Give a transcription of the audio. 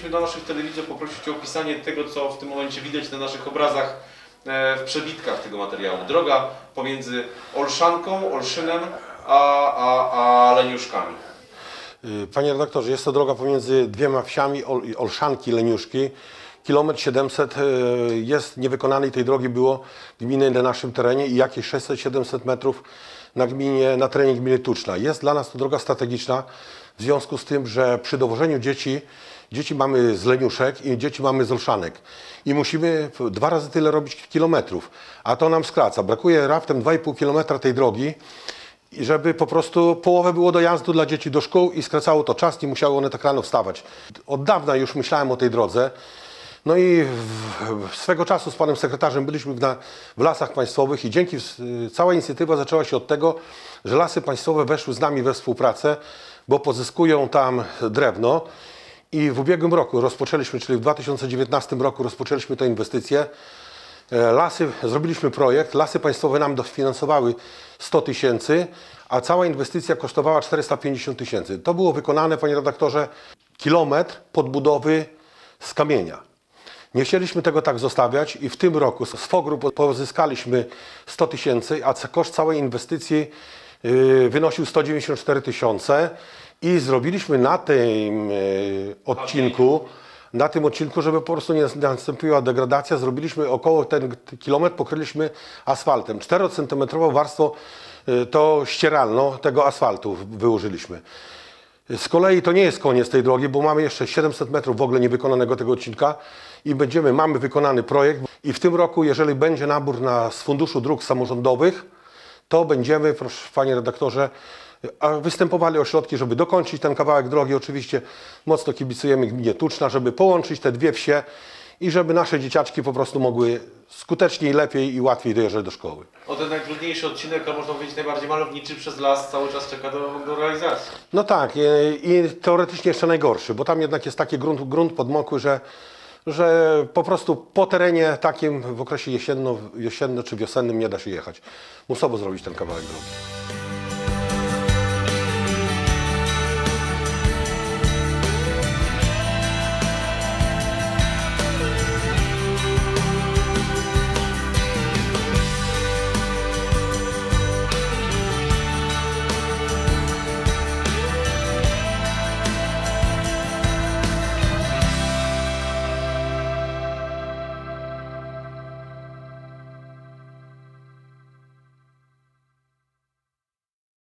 chcieliśmy dla naszych telewidzów poprosić o opisanie tego, co w tym momencie widać na naszych obrazach w przebitkach tego materiału. Droga pomiędzy Olszanką, Olszynem a Leniuszkami. Panie redaktorze, jest to droga pomiędzy dwiema wsiami Olszanki i Leniuszki. Kilometr 700 jest niewykonanej tej drogi było gminy na naszym terenie i jakieś 600-700 metrów na terenie gminy Tuczna. Jest dla nas to droga strategiczna w związku z tym, że przy dowożeniu dzieci mamy z Leniuszek i dzieci mamy z Olszanek. I musimy 2 razy tyle robić kilometrów, a to nam skraca. Brakuje raptem 2,5 kilometra tej drogi, i żeby po prostu połowę było dojazdu dla dzieci do szkół i skracało to czas, nie musiały one tak rano wstawać. Od dawna już myślałem o tej drodze. No i swego czasu z panem sekretarzem byliśmy w Lasach Państwowych i cała inicjatywa zaczęła się od tego, że Lasy Państwowe weszły z nami we współpracę, bo pozyskują tam drewno i w ubiegłym roku rozpoczęliśmy, czyli w 2019 roku rozpoczęliśmy tę inwestycję. Zrobiliśmy projekt, Lasy Państwowe nam dofinansowały 100 000, a cała inwestycja kosztowała 450 000. To było wykonane, panie redaktorze, kilometr podbudowy z kamienia. Nie chcieliśmy tego tak zostawiać i w tym roku z FOGR-u pozyskaliśmy 100 000, a koszt całej inwestycji wynosił 194 000 i zrobiliśmy na tym odcinku, żeby po prostu nie nastąpiła degradacja, zrobiliśmy około ten kilometr, pokryliśmy asfaltem. 4-centymetrową warstwą to ścieralną tego asfaltu wyłożyliśmy. Z kolei to nie jest koniec tej drogi, bo mamy jeszcze 700 metrów w ogóle niewykonanego tego odcinka i mamy wykonany projekt i w tym roku, jeżeli będzie nabór z Funduszu Dróg Samorządowych, to będziemy, proszę panie redaktorze, występowali o środki, żeby dokończyć ten kawałek drogi. Oczywiście mocno kibicujemy gminie Tuczna, żeby połączyć te dwie wsie i żeby nasze dzieciaczki po prostu mogły skuteczniej, lepiej i łatwiej dojeżdżać do szkoły. O ten najtrudniejszy odcinek, a można powiedzieć najbardziej malowniczy przez las, cały czas czeka do realizacji. No tak, i teoretycznie jeszcze najgorszy, bo tam jednak jest taki grunt podmokły, że po prostu po terenie takim w okresie jesienno czy wiosennym nie da się jechać. Musowo zrobić ten kawałek drogi.